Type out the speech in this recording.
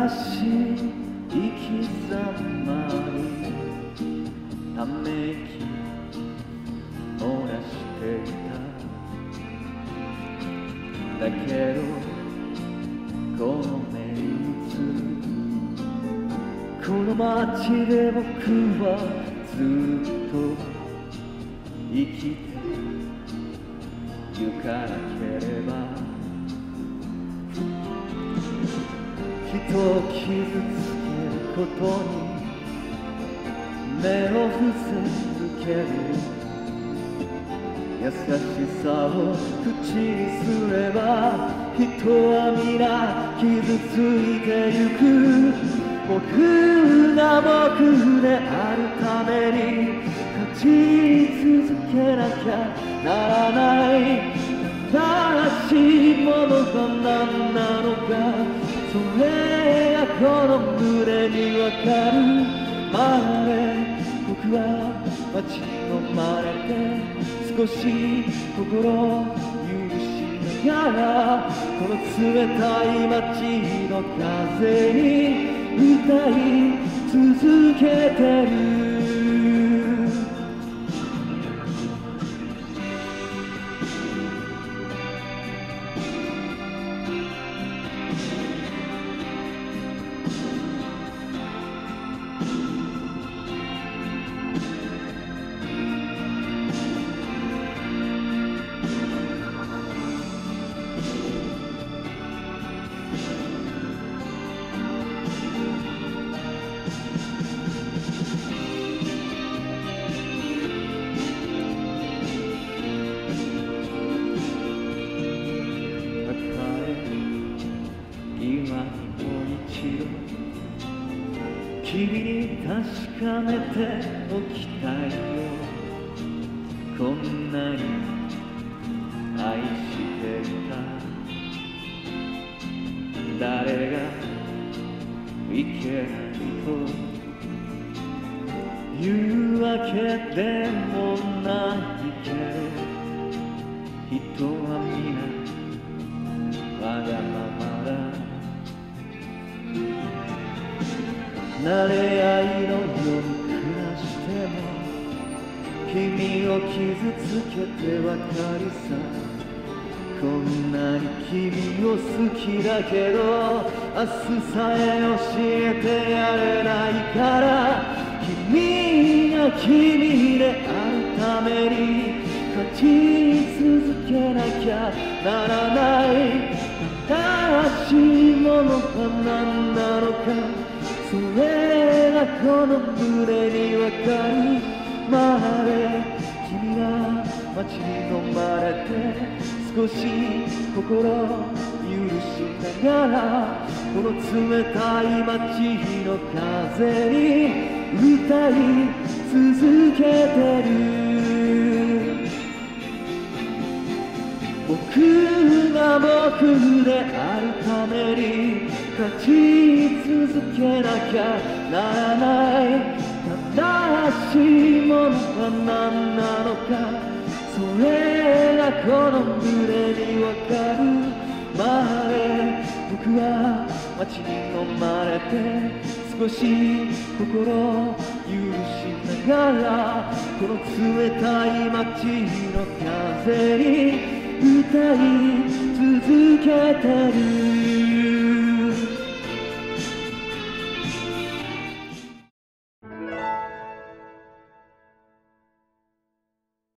しい生き様にため息漏らしていた。だけどこの目に映るこの街で僕はずっと生きてゆかなければ。人を傷つけることに目を伏せるけど、優しさを口にすれば人は皆傷ついてゆく。僕が僕であるために勝ち続けなきゃならない。正しいものは何なのか、それがこの胸にわかるまで。僕は待ち望まれて少し心を許しながら、この冷たい街の風に歌い続けてる。君に確かめておきたいよ。こんなに愛していた。誰がいけないというわけでもないけど、人は皆わがままだ。慣れ合いのように暮らしても君を傷つけてばかりさ。こんなに君を好きだけど明日さえ教えてやれないから、君が君であるために勝ち続けなきゃならない。正しいものは何なのか、それがこの胸にわかるまで。君が待ち望まれて少し心を許しながら、この冷たい街の風に歌い続けてる。僕が僕であるために勝ち続けなきゃならない。正しいものは何なのか、それがこの胸にわかるまで。僕は待ち望まれて少し心を許しながら、この冷たい街の風に歌い続けてる。